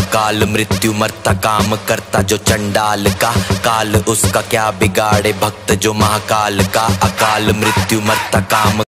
अकाल मृत्यु मरता काम करता जो चंडाल का, काल उसका क्या बिगाड़े भक्त जो महाकाल का। अकाल मृत्यु मरता काम